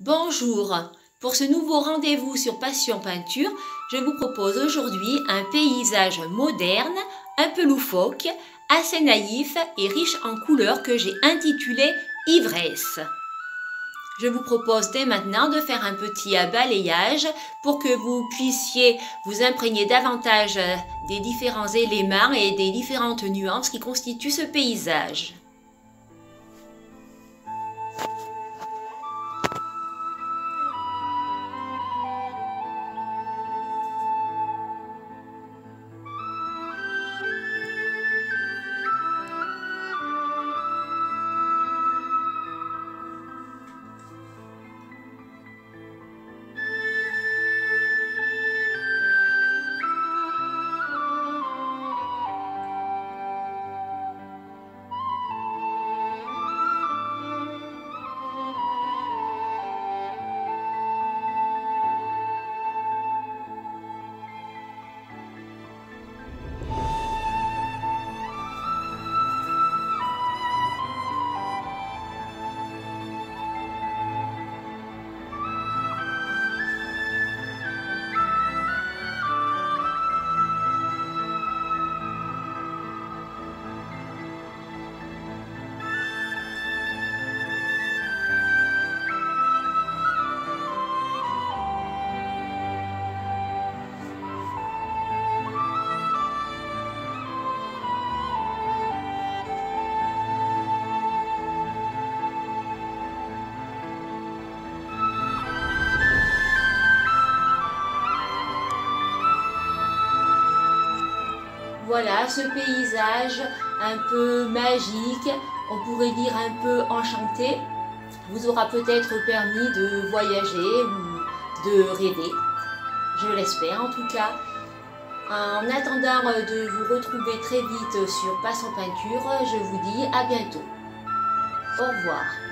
Bonjour, pour ce nouveau rendez-vous sur Passion Peinture, je vous propose aujourd'hui un paysage moderne, un peu loufoque, assez naïf et riche en couleurs que j'ai intitulé Ivresse. Je vous propose dès maintenant de faire un petit balayage pour que vous puissiez vous imprégner davantage des différents éléments et des différentes nuances qui constituent ce paysage. Voilà ce paysage un peu magique, on pourrait dire un peu enchanté, vous aura peut-être permis de voyager ou de rêver. Je l'espère en tout cas. En attendant de vous retrouver très vite sur Passion Peinture, je vous dis à bientôt. Au revoir.